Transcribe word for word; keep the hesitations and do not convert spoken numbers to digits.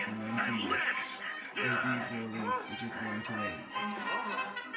is one to eight. eight D four is which is one to eight.